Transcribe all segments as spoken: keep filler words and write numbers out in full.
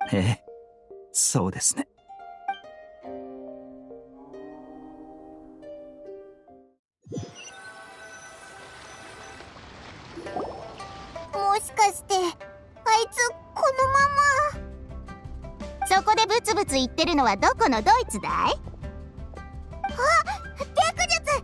ええ、そうですね。 もしかしてあいつこのまま。 そこでブツブツ言ってるのはどこのドイツだい？ あ、白術長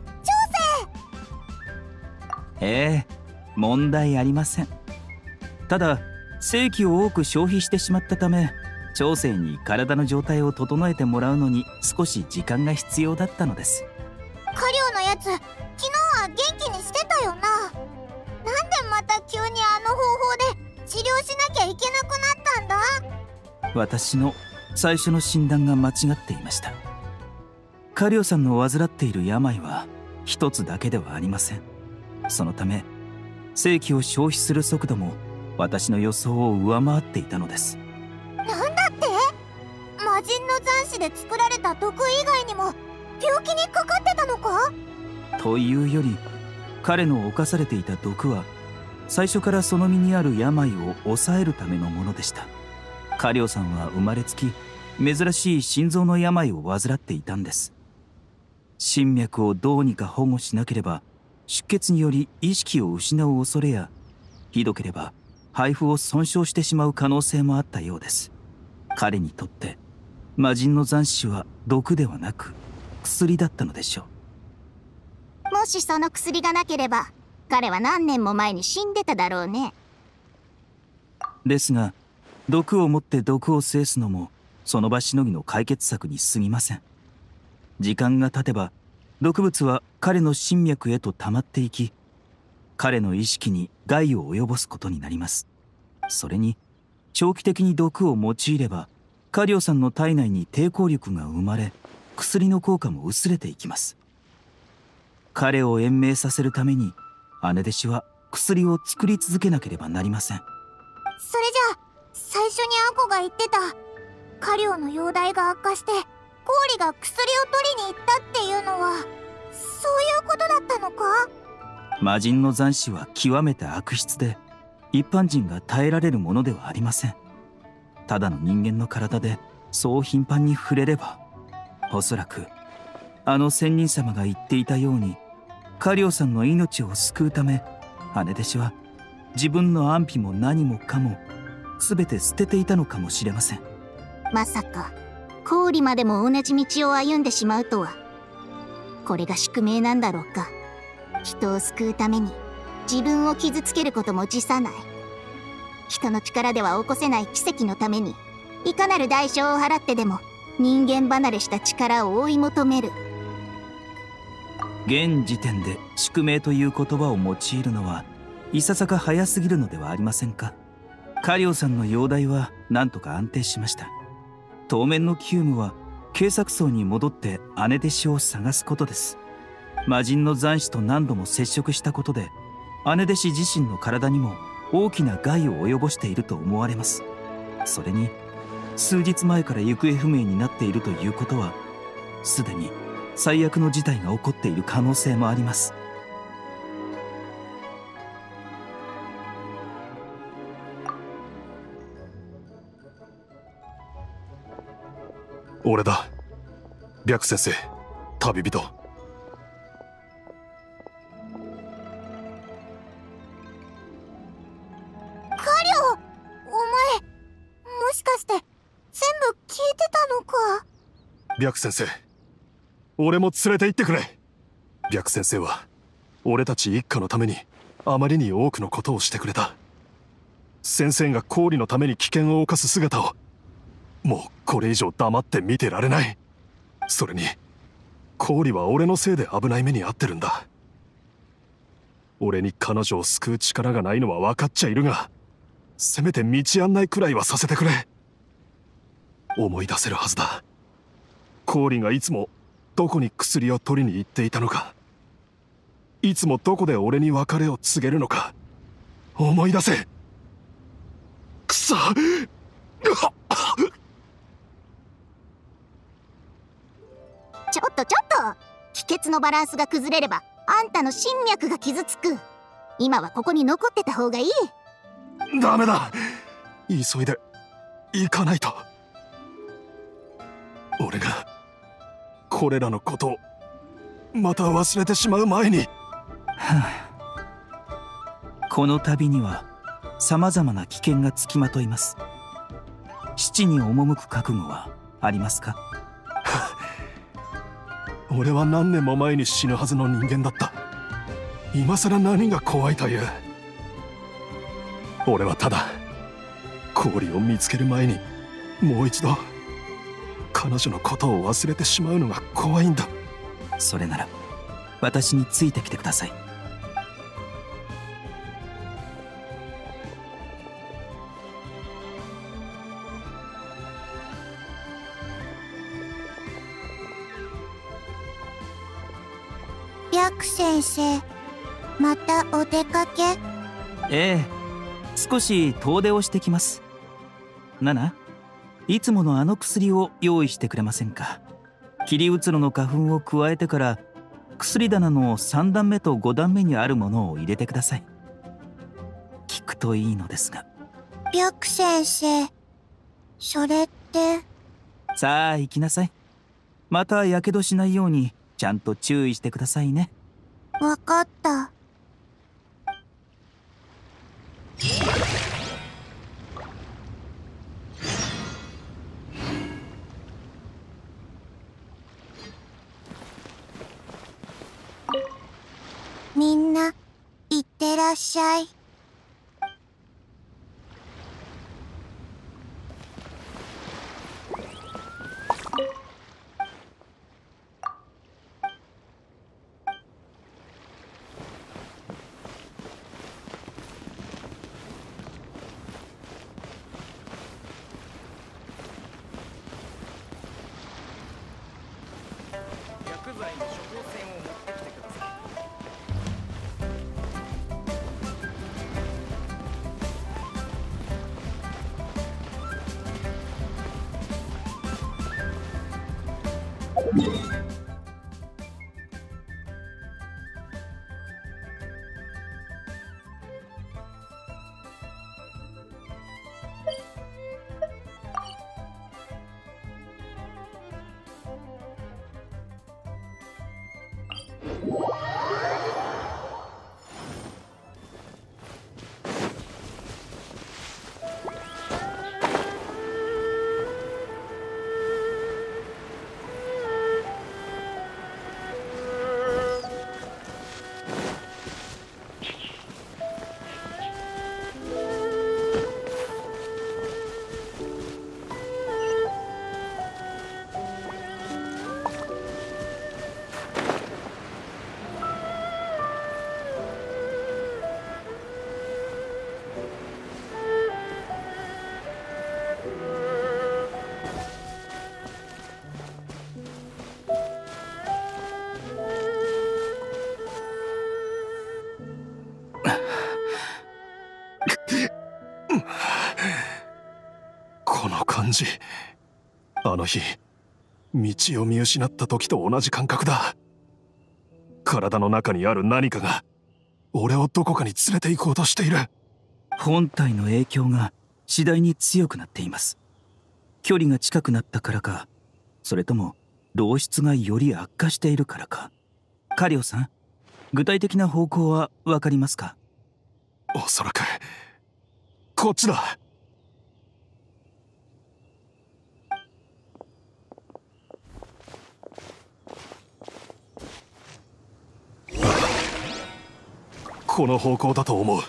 生。 ええ、問題ありません。ただ正気を多く消費してしまったため、長生に体の状態を整えてもらうのに少し時間が必要だったのです。 カリオのやつ、昨日は元気にしてたよな。なんでまた急にあの方法で治療しなきゃいけなくなったんだ？ 私の最初の診断が間違っていました。カリオさんの患っている病は一つだけではありません。そのため正気を消費する速度も私の予想を上回っていたのです。 なんだって？魔人の残滓で作られた毒以外にも病気にかかってたのか？ というより、彼の侵されていた毒は最初からその身にある病を抑えるためのものでした。カリオさんは生まれつき珍しい心臓の病を患っていたんです。心脈をどうにか保護しなければ出血により意識を失う恐れや、ひどければ肺腑を損傷してしまう可能性もあったようです。彼にとって魔人の残滓は毒ではなく薬だったのでしょう。もしその薬がなければ彼は何年も前に死んでただろうね。 ですが毒を持って毒を制すのもその場しのぎの解決策に過ぎません。時間が経てば毒物は彼の心脈へと溜まっていき、彼の意識に害を及ぼすことになります。それに長期的に毒を用いればカリオさんの体内に抵抗力が生まれ、薬の効果も薄れていきます。彼を延命させるために姉弟子は薬を作り続けなければなりません。 それじゃあ最初にアコが言ってたカリオの容体が悪化して氷が薬を取りに行ったっていうのはそういうことだったのか？ 魔人の残滓は極めて悪質で一般人が耐えられるものではありません。ただの人間の体でそう頻繁に触れれば、おそらくあの仙人様が言っていたようにカリオさんの命を救うため姉弟子は自分の安否も何もかも全て捨てていたのかもしれません。 まさか氷までも同じ道を歩んでしまうとは。これが宿命なんだろうか。人を救うために自分を傷つけることも辞さない。人の力では起こせない奇跡のためにいかなる代償を払ってでも人間離れした力を追い求める。 現時点で宿命という言葉を用いるのはいささか早すぎるのではありませんか。カリオさんの容体は何とか安定しました。当面の急務は警察層に戻って姉弟子を探すことです。魔人の残滓と何度も接触したことで姉弟子自身の体にも大きな害を及ぼしていると思われます。それに数日前から行方不明になっているということは、すでに最悪の事態が起こっている可能性もあります。 俺だ、白先生、旅人。白先生、俺も連れて行ってくれ。白先生は俺たち一家のためにあまりに多くのことをしてくれた。先生が氷のために危険を冒す姿をもうこれ以上黙って見てられない。それに氷は俺のせいで危ない目に遭ってるんだ。俺に彼女を救う力がないのは分かっちゃいるが、せめて道案内くらいはさせてくれ。思い出せるはずだ。氷がいつもどこに薬を取りに行っていたのか、いつもどこで俺に別れを告げるのか思い出せ。くそちょっとちょっと、気血のバランスが崩れればあんたの心脈が傷つく。今はここに残ってた方がいい。 ダメだ、急いで行かないと。俺がこれらのことをまた忘れてしまう前に。はあ、この旅には様々な危険がつきまといます。死地に赴く覚悟はありますか？ 俺は何年も前に死ぬはずの人間だった。今さら何が怖いという。俺はただ氷を見つける前にもう一度彼女のことを忘れてしまうのが怖いんだ。 それなら私についてきてください。 白先生、またお出かけ？ ええ、少し遠出をしてきます。ナナ、いつものあの薬を用意してくれませんか？キリウツロの花粉を加えてから薬棚のさん段目とご段目にあるものを入れてください。効くといいのですが。 白先生、それって。 さあ行きなさい。またやけどしないようにちゃんと注意してくださいね。 わかった。みんな、いってらっしゃい。 薬剤の処方箋を持ってきてください。 この感じ、あの日道を見失った時と同じ感覚だ。体の中にある何かが俺をどこかに連れて行こうとしている。 本体の影響が次第に強くなっています。距離が近くなったからか、それとも漏出がより悪化しているからか。カリオさん、具体的な方向は分かりますか？ おそらくこっちだ。この方向だと思う。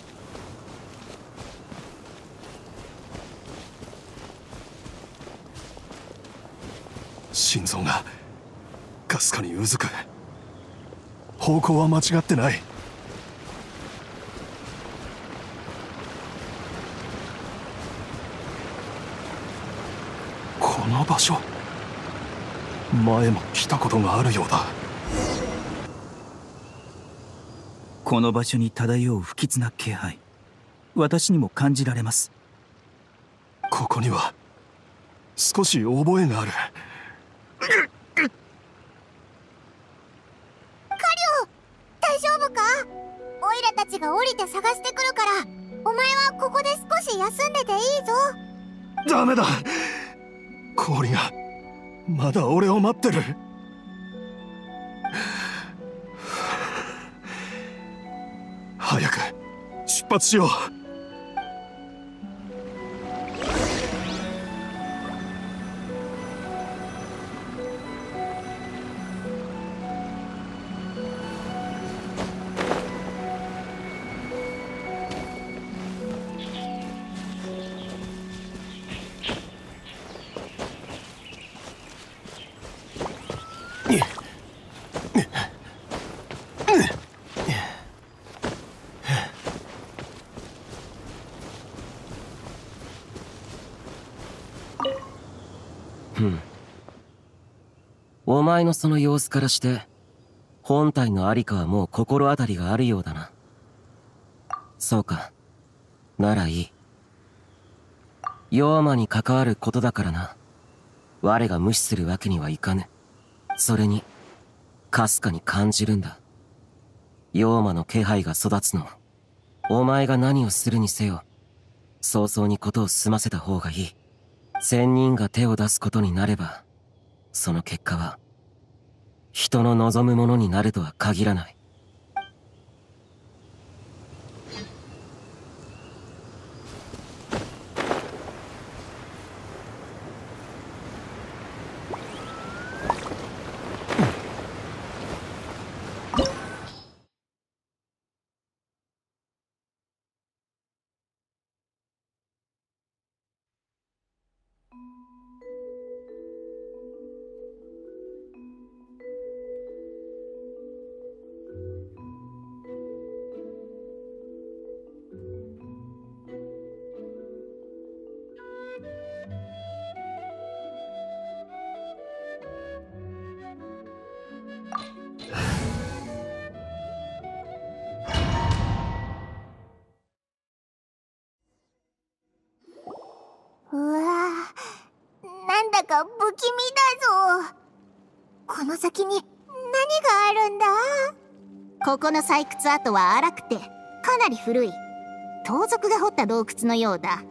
心臓がかすかにうずく。方向は間違ってない。この場所、前も来たことがあるようだ。 この場所に漂う不吉な気配、私にも感じられます。 ここには少し覚えがある。 カリオ、大丈夫か？オイラたちが降りて探してくるから、お前はここで少し休んでていいぞ。 ダメだ。氷がまだ俺を待ってる。早く出発しよう。 お前のその様子からして本体のありかはもう心当たりがあるようだな。そうか、ならいい。妖魔に関わることだからな。我が無視するわけにはいかぬ。それにかすかに感じるんだ。妖魔の気配が育つの。お前が何をするにせよ早々にことを済ませた方がいい。仙人が手を出すことになればその結果は人の望むものになるとは限らない。 うわぁ、なんだか不気味だぞ。この先に何があるんだ？ ここの採掘跡は荒くてかなり古い盗賊が掘った洞窟のようだ。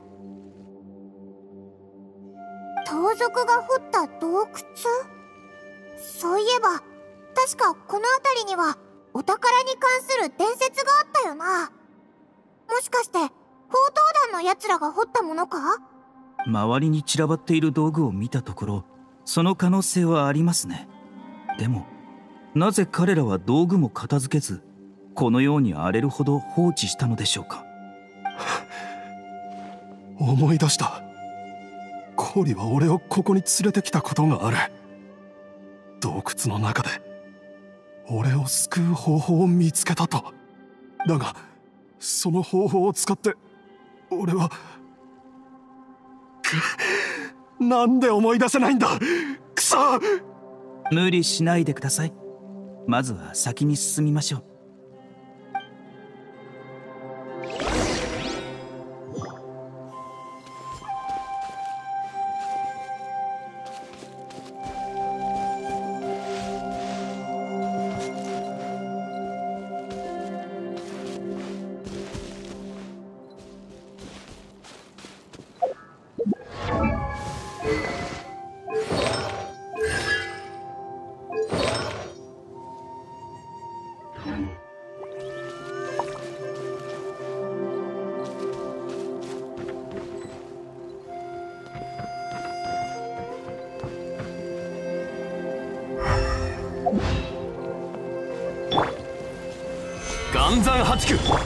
盗賊が掘った洞窟？そういえば確かこの辺りにはお宝に関する伝説があったよな。もしかして宝刀団の奴らが掘ったものか？ 周りに散らばっている道具を見たところその可能性はありますね。でもなぜ彼らは道具も片付けずこのように荒れるほど放置したのでしょうか。 思い出した。氷は俺をここに連れてきたことがある。洞窟の中で俺を救う方法を見つけたと。だがその方法を使って俺はなんで思い出せないんだ。くそ！ 無理しないでください。まずは先に進みましょう。 岩山八九。 手を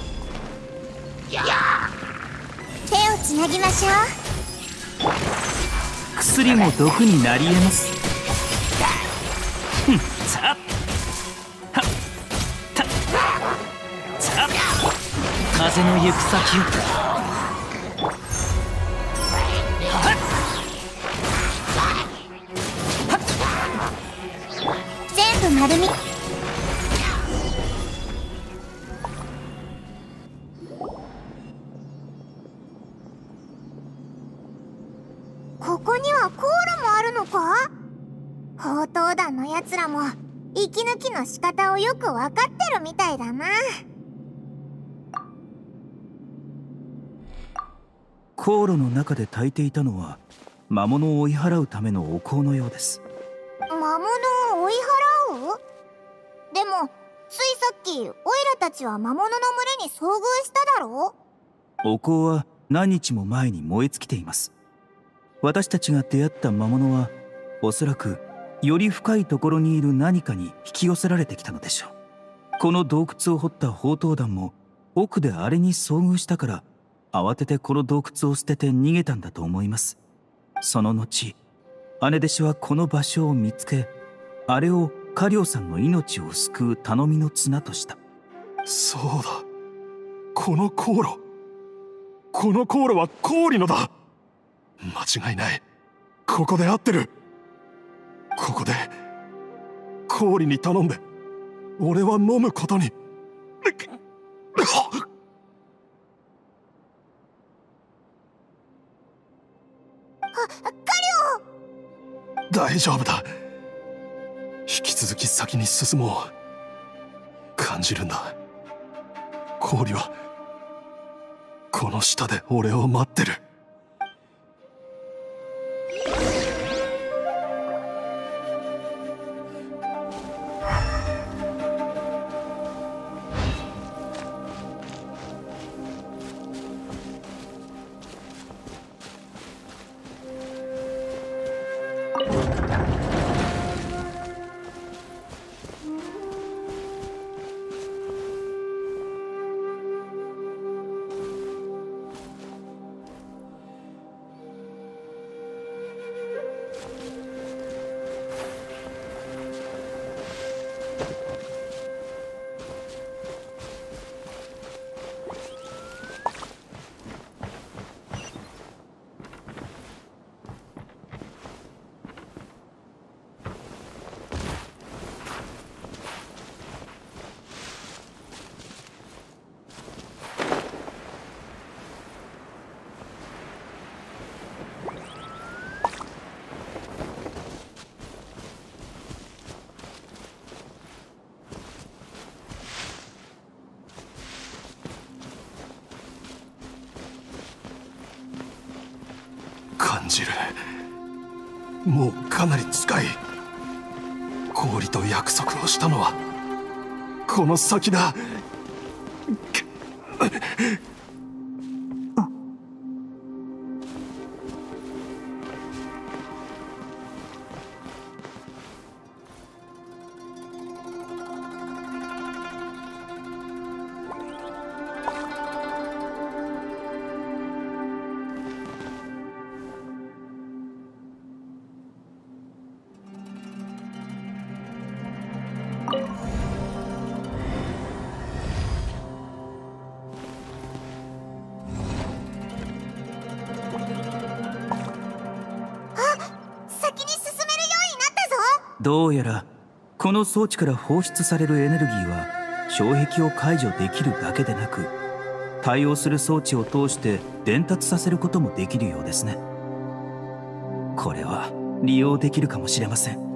つなぎましょう。 薬も毒になり得ます。ふん、さあ、はっ、たっ、さあ、風の行く先を。 全部丸み。ここには航路もあるのか？宝刀団のやつらも息抜きの仕方をよくわかってるみたいだな。 航路の中で焚いていたのは魔物を追い払うためのお香のようです。 魔物を追い払う？でもついさっきオイラたちは魔物の群れに遭遇しただろう？ お香は何日も前に燃え尽きています。私たちが出会った魔物はおそらくより深いところにいる何かに引き寄せられてきたのでしょう。この洞窟を掘った宝刀団も奥であれに遭遇したから慌ててこの洞窟を捨てて逃げたんだと思います。その後姉弟子はこの場所を見つけ、あれをカリオさんの命を救う頼みの綱とした。 そうだ、この航路この航路は氷のだ。間違いない、ここで合ってる。ここで氷に頼んで俺は飲むことに。大丈夫だ、引き続き先に進もう。感じるんだ、氷はこの下で俺を待ってる。感じる、もうかなり近い。氷と約束をしたのはこの先だ。 どうやらこの装置から放出されるエネルギーは障壁を解除できるだけでなく、対応する装置を通して伝達させることもできるようですね。これは利用できるかもしれません。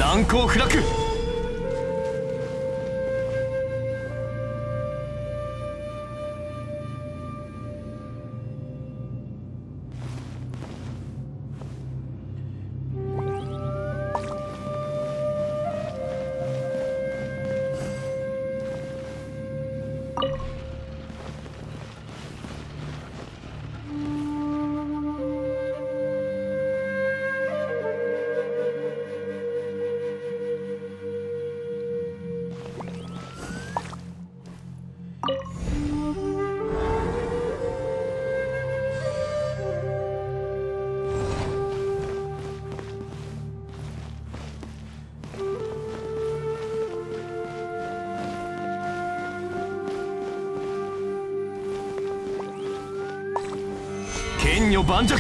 難攻不落。剣女盤石。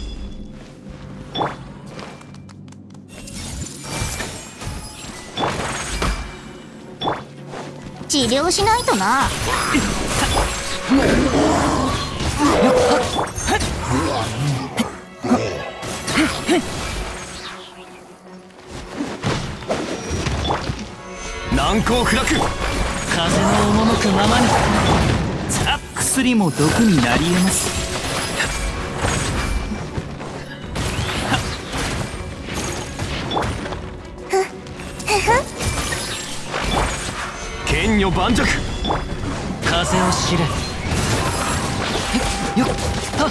治療しないとな。 難攻不落。 風の赴くままに。さ薬も毒になり得ます。 剣女盤石。 風を知れ。よっはっ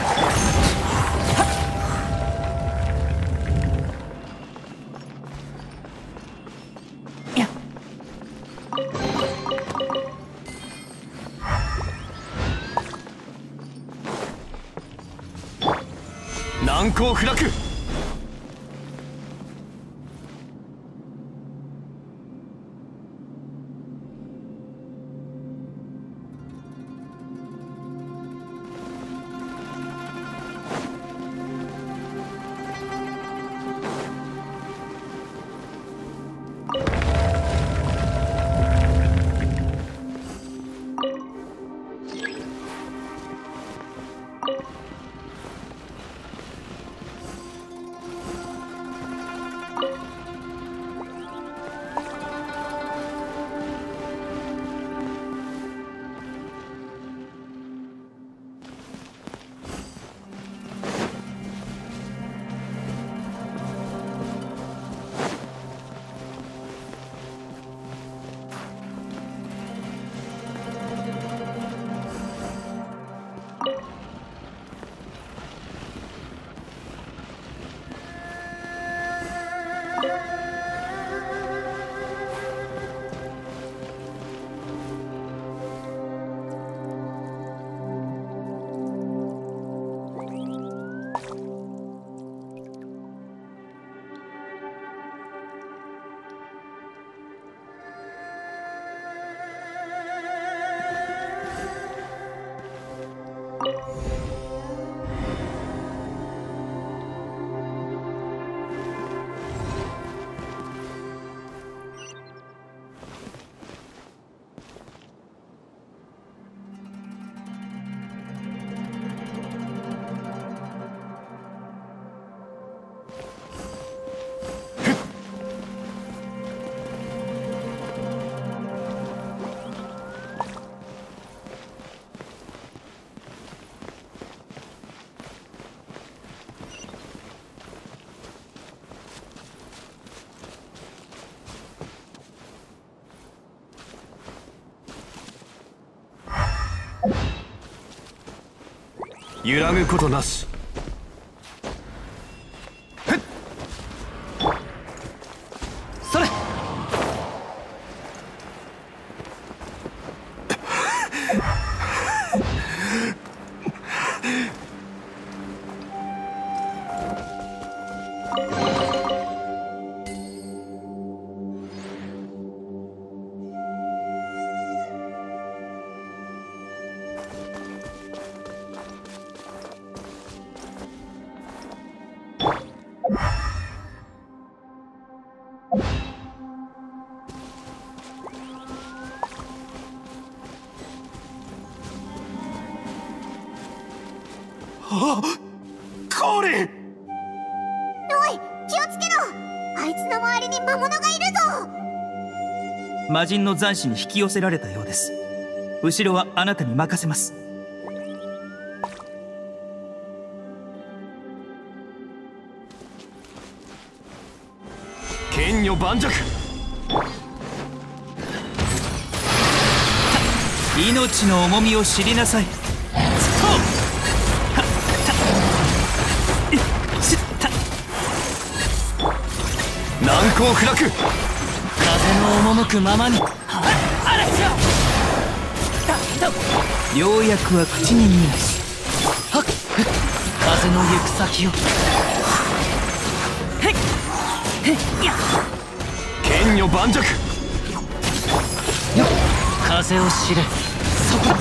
難攻不落。揺らぐことなし。 それ。 あっ、コーリン。 おい、気をつけろ。あいつの周りに魔魔人の残滓に引き寄せられたようです。後ろはあなたに任せます。 剣女盤石。 命の重みを知りなさい。 難攻不落。 風の赴くままに。 良薬は口に見えない。 風の行く先を。 剣女盤石。 風を知れ。そこ。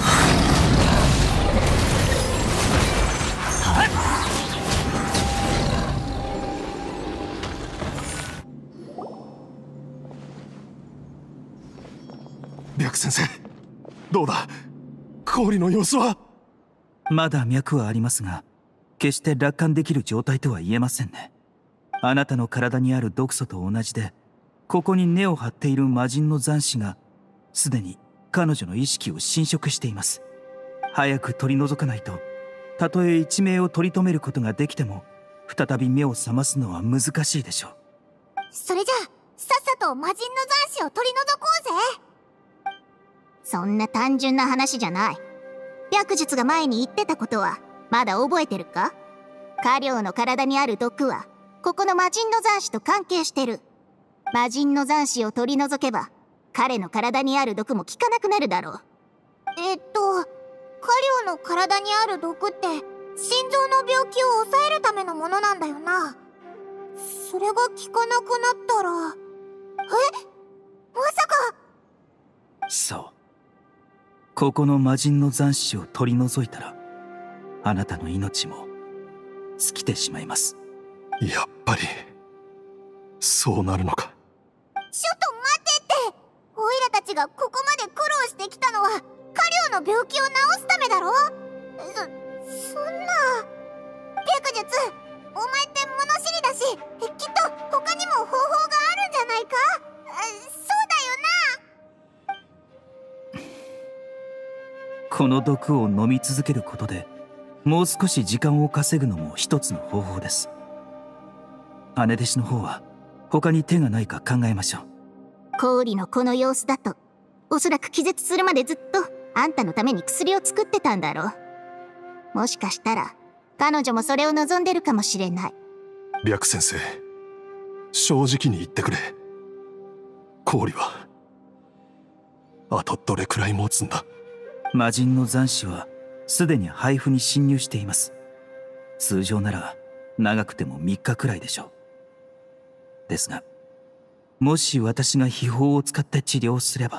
白先生、どうだ、氷の様子は。 まだ脈はありますが、決して楽観できる状態とは言えませんね。あなたの体にある毒素と同じで、ここに根を張っている魔人の残滓がすでに彼女の意識を侵食しています。早く取り除かないと、たとえ一命を取り留めることができても再び目を覚ますのは難しいでしょう。 それじゃあさっさと魔人の残滓を取り除こうぜ。 そんな単純な話じゃない。白術が前に言ってたことはまだ覚えてるか？カリョウの体にある毒はここの魔人の残滓と関係してる。魔人の残滓を取り除けば彼の体にある毒も効かなくなるだろう。 えっとカリョウの体にある毒って心臓の病気を抑えるためのものなんだよな。それが効かなくなったら、え？まさか。 そう、ここの魔人の残滓を取り除いたらあなたの命も尽きてしまいます。 やっぱりそうなるのか。 ちょっと待ってって。オイラたちがここまで苦労してきたのはカリョウの病気を治すためだろ。そ、そんな。白術、お前って物知りだし、きっと他にも方法があるんじゃないか。そうだよな。 この毒を飲み続けることでもう少し時間を稼ぐのも一つの方法です。姉弟子の方は他に手がないか考えましょう。 氷のこの様子だとおそらく気絶するまでずっとあんたのために薬を作ってたんだろう。もしかしたら彼女もそれを望んでるかもしれない。 白先生、正直に言ってくれ。氷はあとどれくらい持つんだ？ 魔人の残滓はすでに肺腑に侵入しています。通常なら長くてもみっかくらいでしょう。ですがもし私が秘宝を使って治療すれば。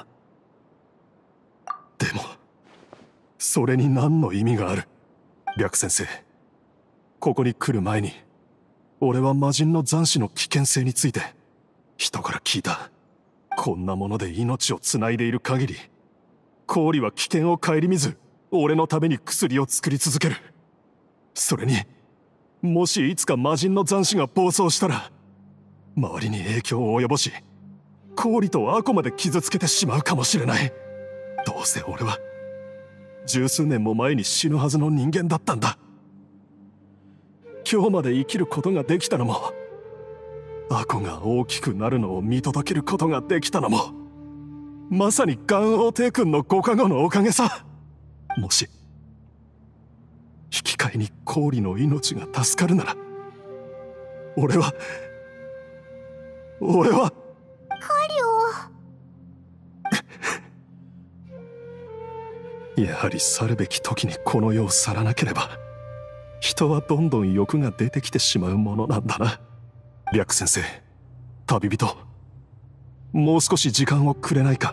でもそれに何の意味がある？白先生、ここに来る前に俺は魔人の残滓の危険性について人から聞いた。こんなもので命をつないでいる限り氷は危険を顧みず俺のために薬を作り続ける。それにもしいつか魔人の残滓が暴走したら周りに影響を及ぼし氷とアコまで傷つけてしまうかもしれない。どうせ俺は十数年も前に死ぬはずの人間だったんだ。今日まで生きることができたのもアコが大きくなるのを見届けることができたのもまさにガンオーテイ君のご加護のおかげさ。もし引き換えに氷の命が助かるなら俺は俺はカリオやはり去るべき時にこの世を去らなければ人はどんどん欲が出てきてしまうものなんだな。白先生、旅人、もう少し時間をくれないか。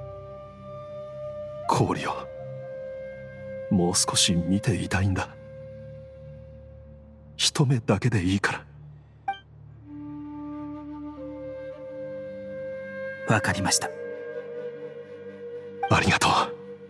氷をもう少し見ていたいんだ。一目だけでいいから。 わかりました。 ありがとう。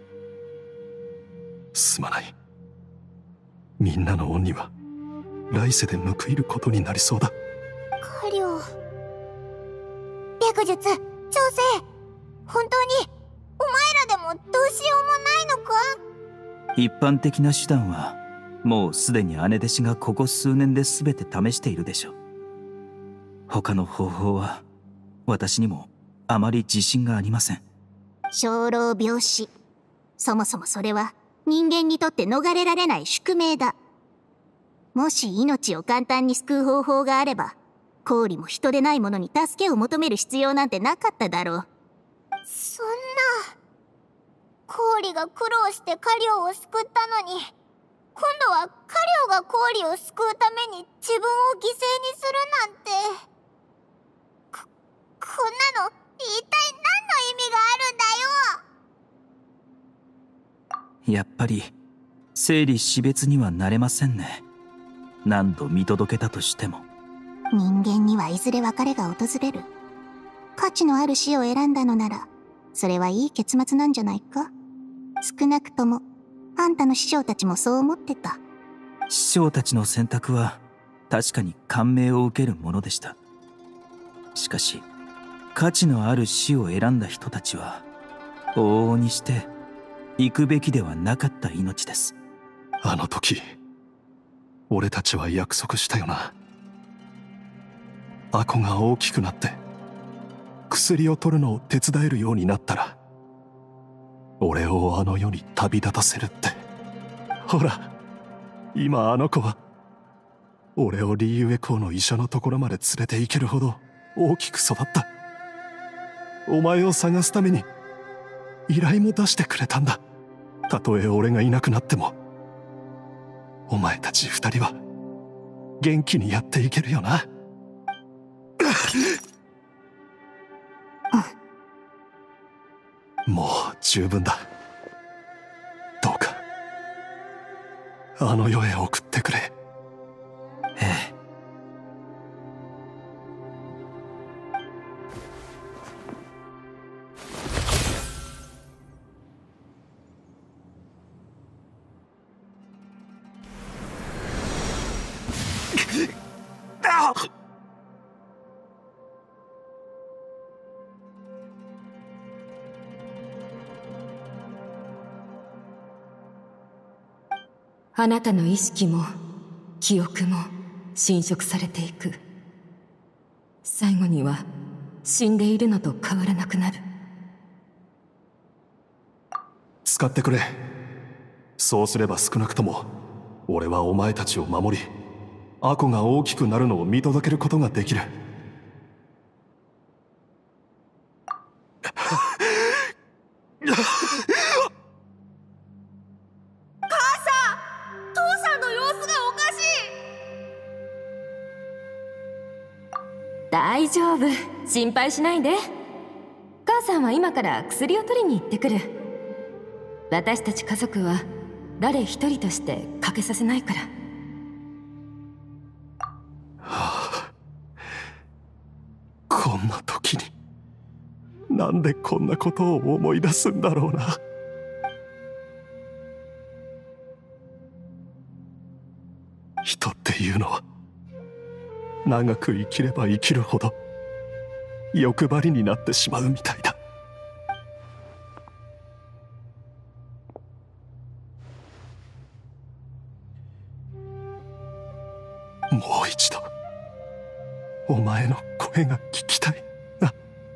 すまない。みんなの恩には来世で報いることになりそうだ。 カリオ、白術、調整、 本当にお前らでもどうしようもないのか？ 一般的な手段はもうすでに姉弟子がここ数年で全て試しているでしょう。他の方法は私にもあまり自信がありません。 生老病死、そもそもそれは人間にとって逃れられない宿命だ。もし命を簡単に救う方法があれば、氷も人でないものに助けを求める必要なんてなかっただろう。 そんな。氷が苦労してカリオを救ったのに、今度はカリオが氷を救うために自分を犠牲にするなんて。こ、こんなの一体何の意味があるんだよ。 やっぱり生理死別にはなれませんね。何度見届けたとしても。 人間にはいずれ別れが訪れる。価値のある死を選んだのなら、それはいい結末なんじゃないか。少なくともあんたの師匠たちもそう思ってた。 師匠たちの選択は確かに感銘を受けるものでした。しかし価値のある死を選んだ人たちは往々にして行くべきではなかった命です。 あの時俺たちは約束したよな。アコが大きくなって薬を取るのを手伝えるようになったら、俺をあの世に旅立たせるって。ほら今あの子は俺をリーウェコーの医者のところまで連れて行けるほど大きく育った。お前を探すために依頼も出してくれたんだ。たとえ俺がいなくなってもお前たち二人は元気にやっていけるよな。もう十分だ。どうかあの世へ送ってくれ。 ええ。 あなたの意識も記憶も侵食されていく。最後には死んでいるのと変わらなくなる。 使ってくれ。そうすれば少なくとも俺はお前たちを守り、アコが大きくなるのを見届けることができる。 大丈夫、心配しないで。母さんは今から薬を取りに行ってくる。私たち家族は誰一人として欠けさせないから。 はあ、こんな時になんでこんなことを思い出すんだろうな。人っていうのは長く生きれば生きるほど欲張りになってしまうみたいだ。もう一度お前の声が聞きたいな。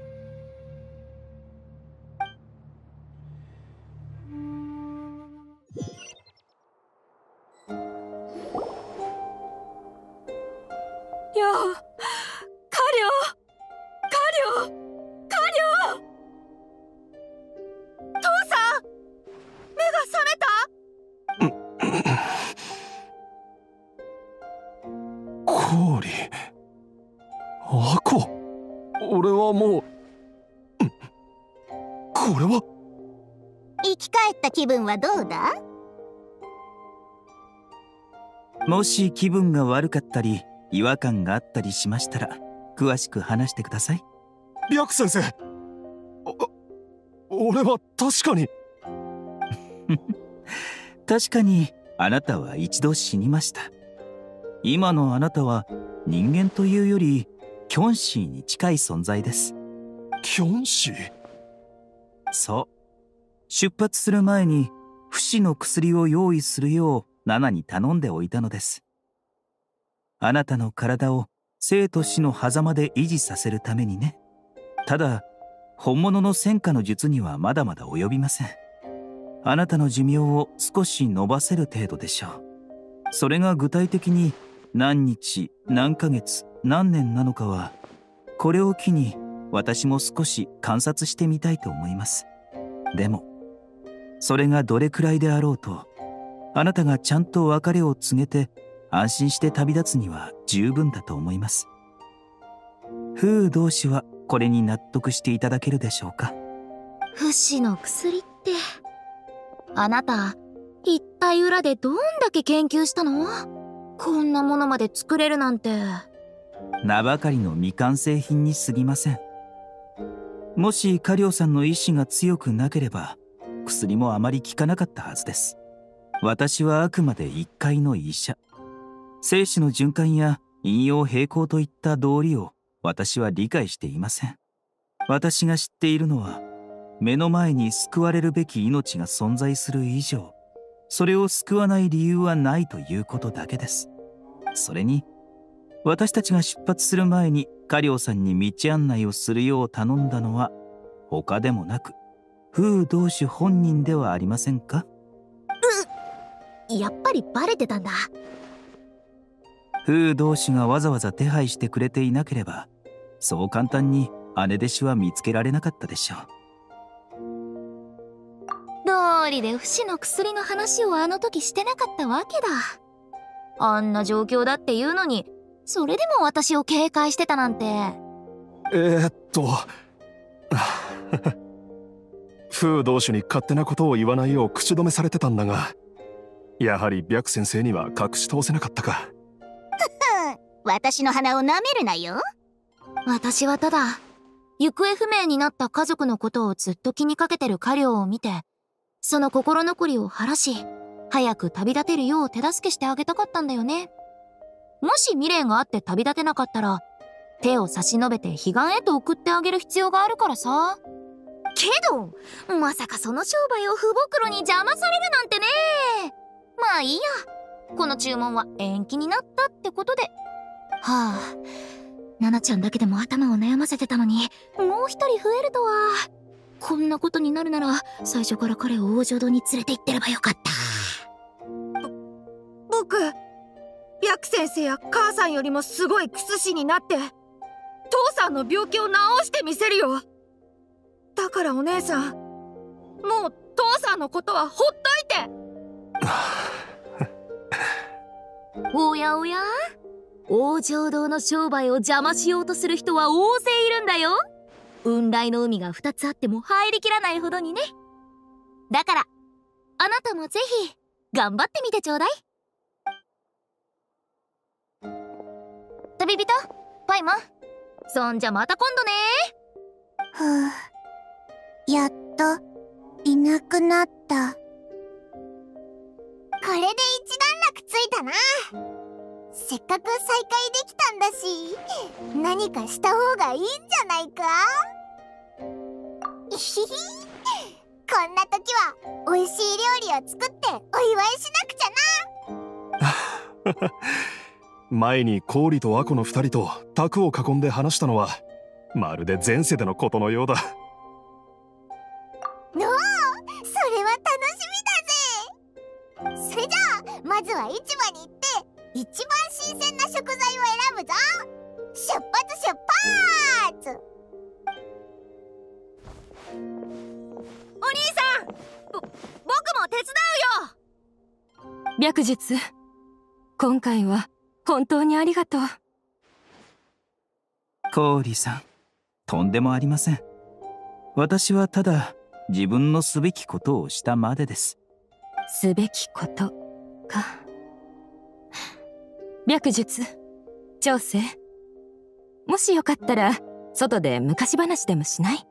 よう、カリオ、カリオ、カリオ。父さん、目が覚めた？ コーリ、アコ、俺はもう、これは生き返った気分はどうだ？ もし気分が悪かったり違和感があったりしましたら詳しく話してください。 白先生、俺は確かに確かにあなたは一度死にました。今のあなたは人間というよりキョンシーに近い存在です。 キョンシー？ そう。出発する前に不死の薬を用意するようナナに頼んでおいたのです。あなたの体を生と死の狭間で維持させるためにね。ただ、本物の戦火の術にはまだまだ及びません。あなたの寿命を少し伸ばせる程度でしょう。それが具体的に何日、何ヶ月、何年なのかは、これを機に私も少し観察してみたいと思います。でも、それがどれくらいであろうと、あなたがちゃんと別れを告げて安心して旅立つには十分だと思います。フー同士はこれに納得していただけるでしょうか。 不死の薬って、あなた一体裏でどんだけ研究したの？こんなものまで作れるなんて。 名ばかりの未完成品に過ぎません。もしカリオさんの意志が強くなければ薬もあまり効かなかったはずです。私はあくまで一介の医者。精子の循環や陰陽平衡といった道理を私は理解していません。私が知っているのは、目の前に救われるべき命が存在する以上、それを救わない理由はないということだけです。それに、私たちが出発する前にカリオさんに道案内をするよう頼んだのは、他でもなく、フー同士本人ではありませんか？ うっ、やっぱりバレてたんだ。 フー同士がわざわざ手配してくれていなければ、そう簡単に姉弟子は見つけられなかったでしょう。 道理で不死の薬の話をあの時してなかったわけだ。あんな状況だっていうのに、それでも私を警戒してたなんて。 えー、っとフー同士に勝手なことを言わないよう口止めされてたんだが、やはり白先生には隠し通せなかったか。 私の鼻を舐めるなよ。私はただ行方不明になった家族のことをずっと気にかけてる家領を見て、その心残りを晴らし、早く旅立てるよう手助けしてあげたかったんだよね。もし未練があって旅立てなかったら、手を差し伸べて彼岸へと送ってあげる必要があるからさ。けどまさかその商売を不袋に邪魔されるなんてね。まあいいや、この注文は延期になったってことで。はあ、ナナちゃんだけでも頭を悩ませてたのに、もう一人増えるとは。こんなことになるなら最初から彼を王女堂に連れて行ってればよかった。 僕、白先生や母さんよりもすごいクス師になって父さんの病気を治してみせるよ。だからお姉さん、もう父さんのことはほっといて。おやおや、王女堂の商売を邪魔しようとする人は大勢いるんだよ。雲来の海がふたつあっても入りきらないほどにね。だからあなたもぜひ頑張ってみてちょうだい。旅人パイモン、そんじゃまた今度ね。 ふう、やっといなくなった。これで一段落ついたな。せっかく再会できたんだし、何かした方がいいんじゃないか。いひひ、こんな時は美味しい料理を作ってお祝いしなくちゃな。 前に氷とアコの二人と卓を囲んで話したのはまるで前世でのことのようだ。 おお、それは楽しみだぜ。それじゃあまずは市場に行って一番新鮮な食材を選ぶぞ。出発出発。 お兄さん、ぼ僕も手伝うよ。 白日、今回は本当にありがとう。 氷さん、とんでもありません。私はただ自分のすべきことをしたまでです。 すべきことか。白日、長生、もしよかったら外で昔話でもしない？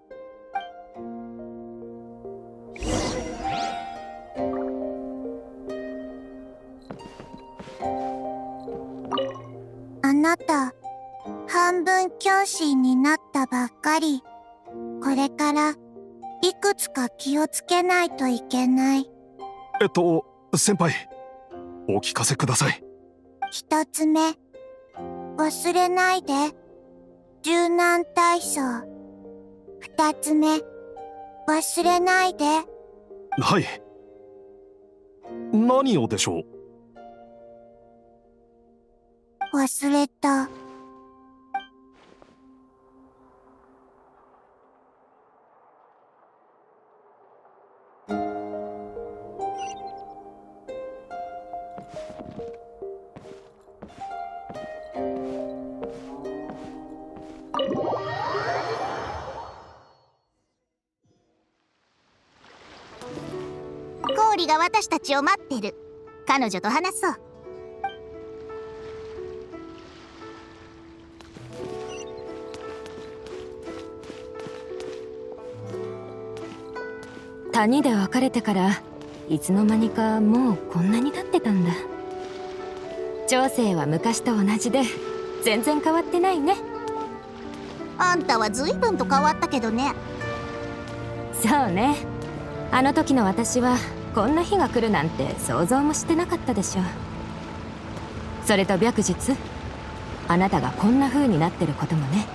あなた、半分教師になったばっかり。これからいくつか気をつけないといけない。 えっと先輩、お聞かせください。 一つ目、忘れないで柔軟体操。二つ目、忘れないで。 はい。何をでしょう。 忘れた。 氷が私たちを待ってる。彼女と話そう。 谷で別れてからいつの間にかもうこんなに経ってたんだ。長生は昔と同じで全然変わってないね。 あんたは随分と変わったけどね。 そうね。あの時の私はこんな日が来るなんて想像もしてなかったでしょ。それと白日、あなたがこんな風になってることもね。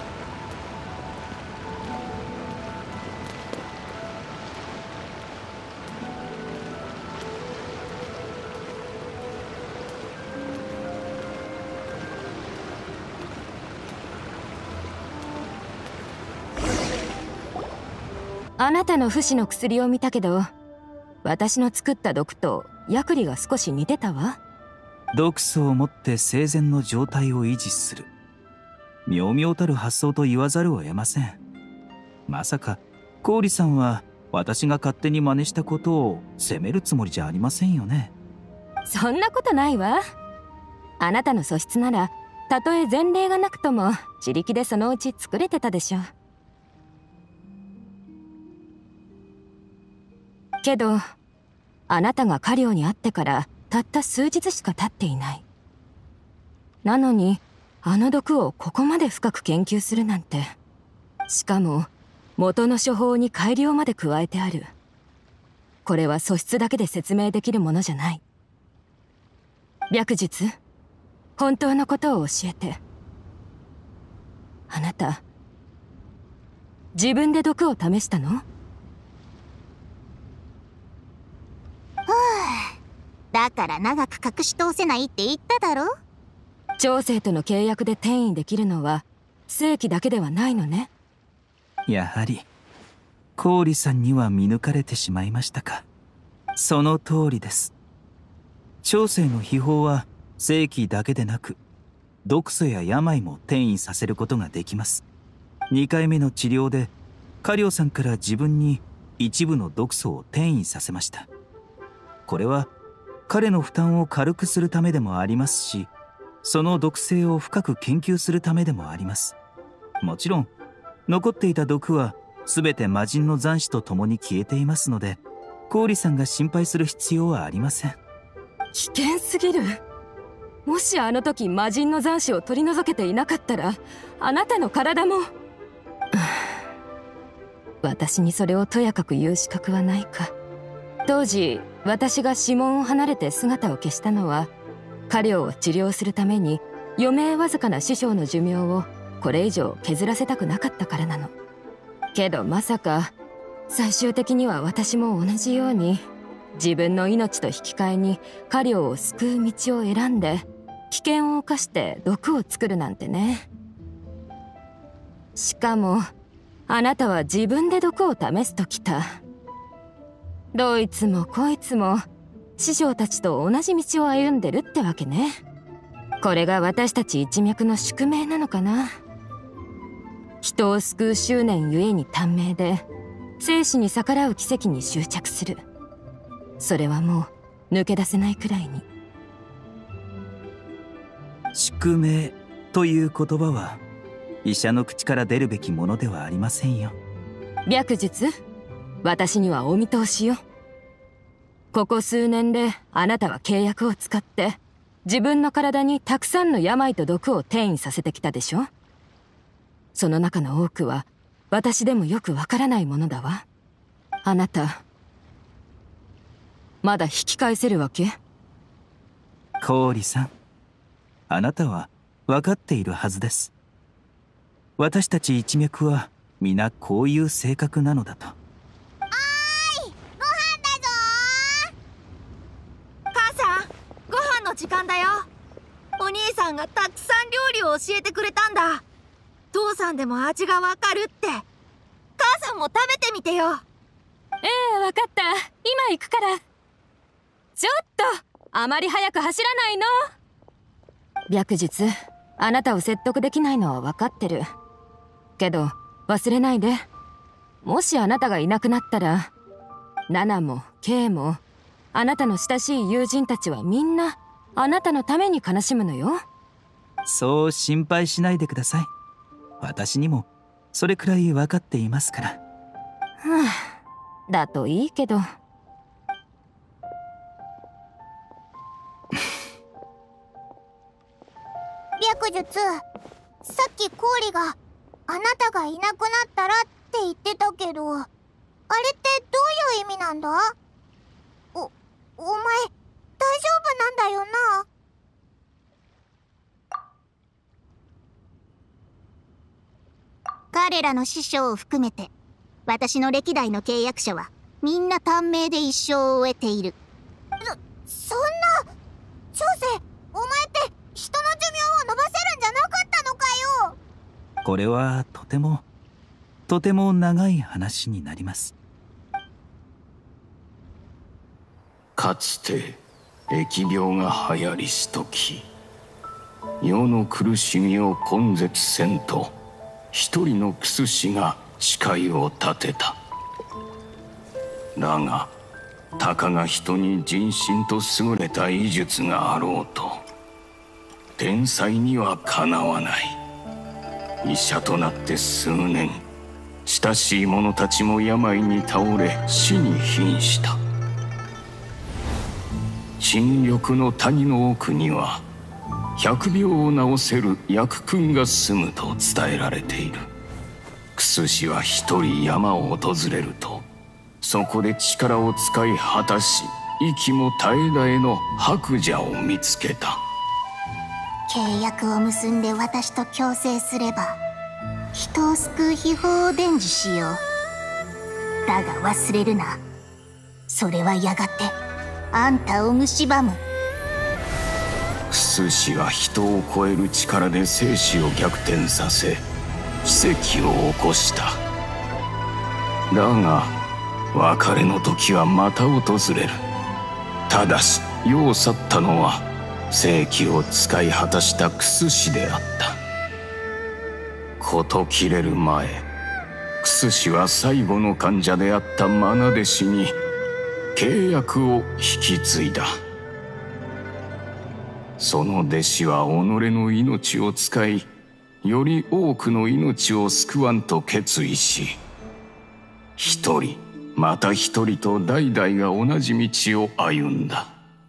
あなたの不死の薬を見たけど、私の作った毒とヤクリが少し似てたわ。 毒素を持って生前の状態を維持する。妙妙たる発想と言わざるを得ません。まさか氷さんは私が勝手に真似したことを責めるつもりじゃありませんよね。 そんなことないわ。あなたの素質ならたとえ前例がなくとも自力でそのうち作れてたでしょ。けどあなたがカリオに会ってからたった数日しか経っていない。なのにあの毒をここまで深く研究するなんて。しかも元の処方に改良まで加えてある。これは素質だけで説明できるものじゃない。白日、本当のことを教えて。あなた自分で毒を試したの？ だから長く隠し通せないって言っただろ。 長生との契約で転移できるのは正規だけではないのね。 やはり氷さんには見抜かれてしまいましたか。その通りです。長生の秘宝は正規だけでなく毒素や病も転移させることができます。にかいめの治療でカリオさんから自分に一部の毒素を転移させました。これは彼の負担を軽くするためでもありますし、その毒性を深く研究するためでもあります。もちろん残っていた毒は全て魔人の残滓と共に消えていますので、氷さんが心配する必要はありません。 危険すぎる。もしあの時魔人の残滓を取り除けていなかったら、あなたの体も私にそれをとやかく言う資格はないか。当時私が指紋を離れて姿を消したのは、カリオを治療するために余命わずかな師匠の寿命をこれ以上削らせたくなかったからなの。けどまさか最終的には私も同じように自分の命と引き換えにカリオを救う道を選んで危険を冒して毒を作るなんてね。しかもあなたは自分で毒を試すときた。どいつもこいつも師匠たちと同じ道を歩んでるってわけね。これが私たち一脈の宿命なのかな。人を救う執念ゆえに短命で生死に逆らう奇跡に執着する。それはもう抜け出せないくらいに。 宿命という言葉は医者の口から出るべきものではありませんよ。 白日、私にはお見通しよ。ここ数年であなたは契約を使って自分の体にたくさんの病と毒を転移させてきたでしょ。その中の多くは私でもよくわからないものだわ。 あなたまだ引き返せるわけ？ 氷さん、あなたは分かっているはずです。私たち一脈は皆こういう性格なのだと。 おーい、ご飯だぞー。 母さん、ご飯の時間だよ。お兄さんがたくさん料理を教えてくれたんだ。父さんでも味がわかるって。母さんも食べてみてよ。 ええ、わかった。今行くから。ちょっとあまり早く走らないの。白日、あなたを説得できないのは分かってるけど、忘れないで。もしあなたがいなくなったら、ナナもケイもあなたの親しい友人たちはみんなあなたのために悲しむのよ。 そう心配しないでください。私にもそれくらい分かっていますから。はあ、だといいけど。 白術、さっき氷があなたがいなくなったらって言ってたけど、あれってどういう意味なんだ？お、お前大丈夫なんだよな？ 彼らの師匠を含めて、私の歴代の契約者はみんな短命で一生を終えている。 そ、そんな、長生、お前って人の寿命を伸ばせるんじゃなかったのかよ。 これはとてもとても長い話になります。 かつて疫病が流行りし時、世の苦しみを根絶せんと一人のクス氏が誓いを立てた。だがたかが人に人心と優れた医術があろうと天才にはかなわない。医者となって数年、親しい者たちも病に倒れ死に瀕した。新緑の谷の奥には百病を治せる薬君が住むと伝えられている。クス氏は一人山を訪れると、そこで力を使い果たし息も絶え絶えの白蛇を見つけた。 契約を結んで私と共生すれば、人を救う秘法を伝授しよう。だが忘れるな。それはやがてあんたを蝕む。 クス氏は人を超える力で生死を逆転させ奇跡を起こした。だが別れの時はまた訪れる。ただし世を去ったのは正気を使い果たしたクス氏であった。事切れる前、クス氏は最後の患者であった愛弟子に契約を引き継いだ。その弟子は己の命を使い、より多くの命を救わんと決意し、一人また一人と代々が同じ道を歩んだ。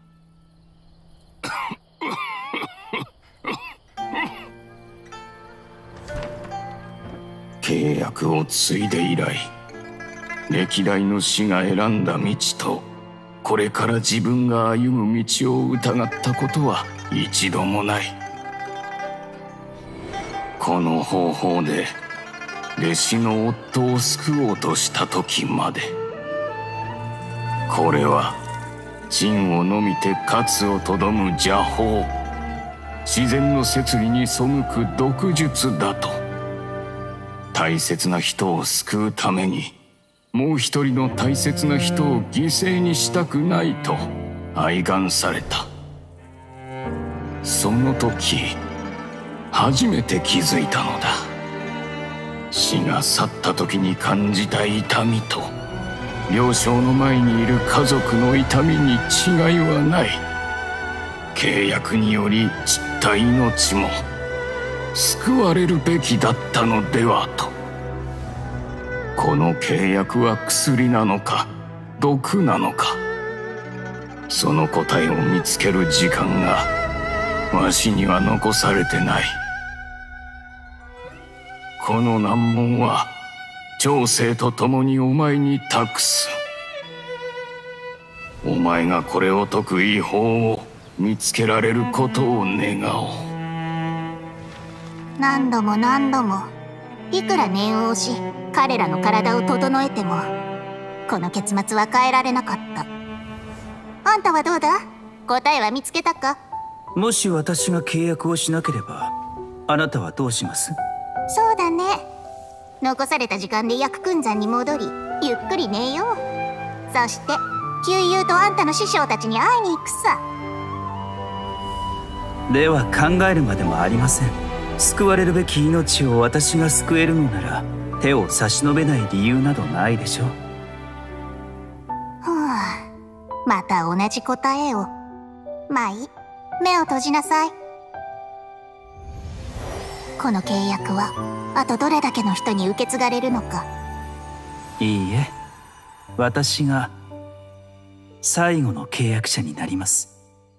契約を継いで以来、歴代の師が選んだ道とこれから自分が歩む道を疑ったことは一度もない。この方法で弟子の夫を救おうとした時まで。これは真をのみて勝をとどむ邪法、自然の摂理に背く毒術だと。大切な人を救うためにもう一人の大切な人を犠牲にしたくないと哀願された。その時初めて気づいたのだ。死が去った時に感じた痛みと病床の前にいる家族の痛みに違いはない。契約により散った命も救われるべきだったのではと。この契約は薬なのか毒なのか、その答えを見つける時間がわしには残されてない。この難問は長生と共にお前に託す。お前がこれを解くいい方を見つけられることを願おう。 何度も何度もいくら念を押し彼らの体を整えてもこの結末は変えられなかった。あんたはどうだ？答えは見つけたか？ もし私が契約をしなければあなたはどうします？ そうだね。残された時間で薬訓山に戻りゆっくり寝よう。そして旧友とあんたの師匠たちに会いに行くさ。 では考えるまでもありません。救われるべき命を私が救えるのなら手を差し伸べない理由などないでしょう。 ふう、また同じ答えを。まあいい、目を閉じなさい。この契約はあとどれだけの人に受け継がれるのか。 いいえ、私が最後の契約者になります。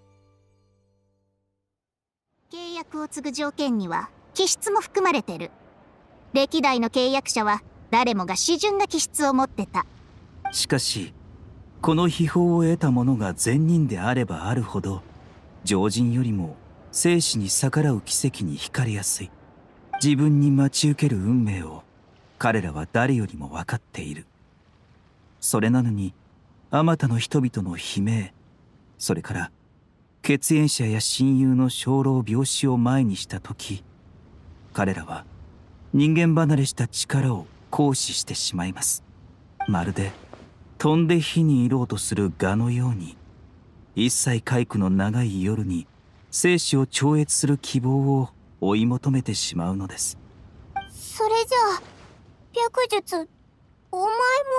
契約を継ぐ条件には気質も含まれてる。歴代の契約者は誰もが芳醇な気質を持ってた。 しかしこの秘宝を得た者が善人であればあるほど常人よりも生死に逆らう奇跡に惹かれやすい。自分に待ち受ける運命を彼らは誰よりも分かっている。それなのにあまたの人々の悲鳴、それから血縁者や親友の生老病死を前にした時、彼らは人間離れした力を行使してしまいます。まるで飛んで火にいろうとする蛾のように、一切皆苦の長い夜に生死を超越する希望を追い求めてしまうのです。 それじゃあ白術、お前も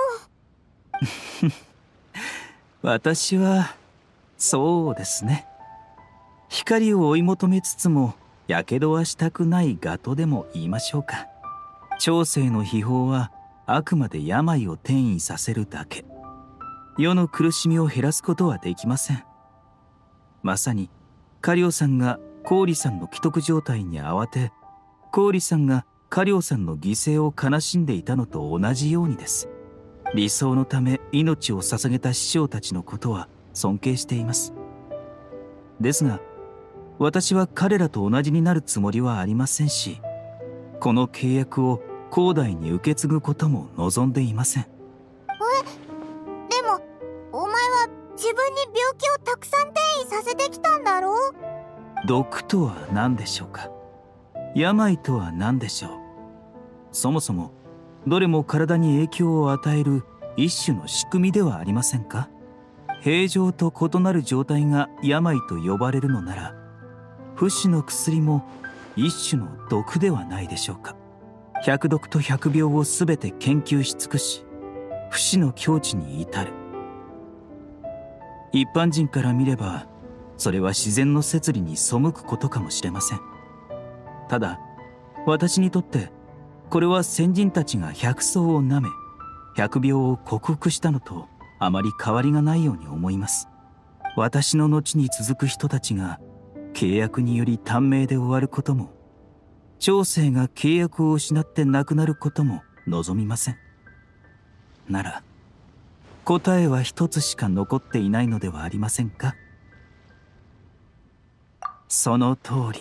私はそうですね。光を追い求めつつもやけどはしたくない蛾とでも言いましょうか。長生の秘宝はあくまで病を転移させるだけ。世の苦しみを減らすことはできません。まさにカリオさんがコウリさんの既得状態に慌て、コウリさんがカリオさんの犠牲を悲しんでいたのと同じようにです。理想のため命を捧げた師匠たちのことは尊敬しています。ですが私は彼らと同じになるつもりはありませんし、この契約を後代に受け継ぐことも望んでいません。 え、でもお前は自分に病気をたくさん転移させてきたんだろう？ 毒とは何でしょうか。病とは何でしょう。そもそもどれも体に影響を与える一種の仕組みではありませんか。平常と異なる状態が病と呼ばれるのなら、不死の薬も一種の毒ではないでしょうか。百毒と百病をすべて研究し尽くし、不死の境地に至る。一般人から見ればそれは自然の摂理に背くことかもしれません。ただ私にとってこれは先人たちが百草をなめ百病を克服したのとあまり変わりがないように思います。私の後に続く人たちが契約により短命で終わることも、長生が契約を失って亡くなることも望みません。なら答えは一つしか残っていないのではありませんか。その通り、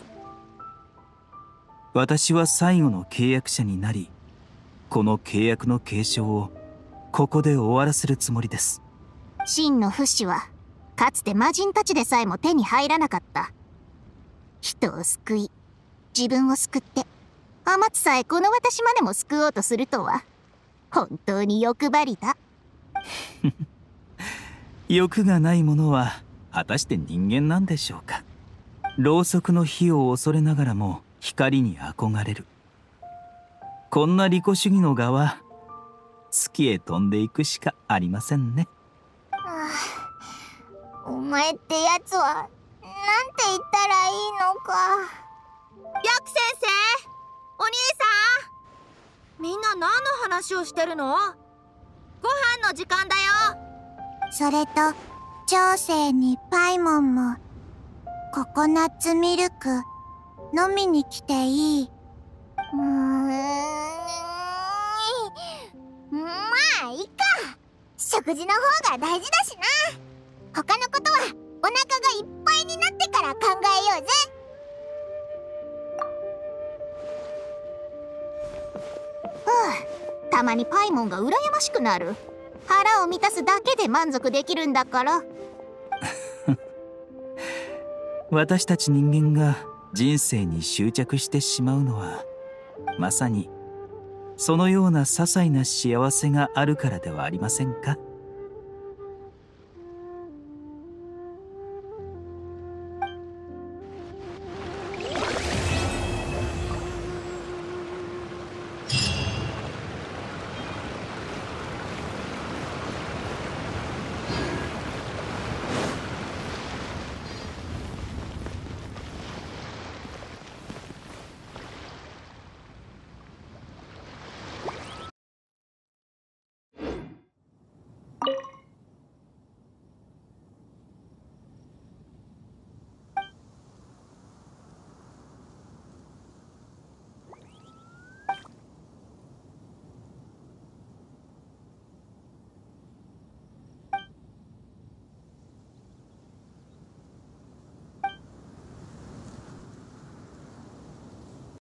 私は最後の契約者になり、この契約の継承をここで終わらせるつもりです。 真の不死はかつて魔人たちでさえも手に入らなかった。人を救い、自分を救って、天津さえこの私までも救おうとするとは、本当に欲張りだ。 欲がないものは果たして人間なんでしょうか。ろうそくの火を恐れながらも光に憧れる。こんな利己主義の蛾は月へ飛んでいくしかありませんね。 はあ、お前ってやつはなんて言ったらいいのか。 白先生、お兄さん、みんな何の話をしてるの？ご飯の時間だよ。 それと長生にパイモンもココナッツミルク飲みに来ていい？うーん、 食事の方が大事だしな。他のことはお腹がいっぱいになってから考えようぜ。 ふう、たまにパイモンが羨ましくなる。腹を満たすだけで満足できるんだから。 私たち人間が人生に執着してしまうのは、まさにそのような些細な幸せがあるからではありませんか。